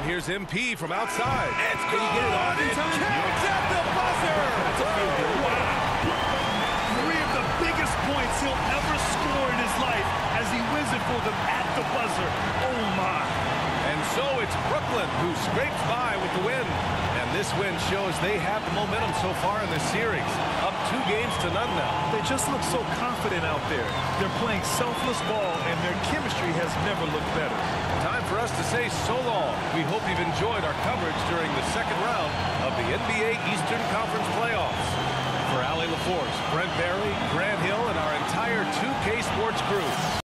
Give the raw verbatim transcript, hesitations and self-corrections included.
here's M P from outside. It's Can you get it off in time? It's at the buzzer. That's a field goal. Wow. Three of the biggest points he'll ever score in his life as he wins it for them at the buzzer. Oh, my. And so it's Brooklyn who scrapes by with the win. And this win shows they have the momentum so far in the series. Up two games to none now. They just look so confident out there. They're playing selfless ball, and their chemistry has never looked better. Time for us to say so long. We hope you've enjoyed our coverage during the second round of the N B A Eastern Conference playoffs. For Allie LaForce, Brent Barry, Grant Hill, and our entire two K Sports crew.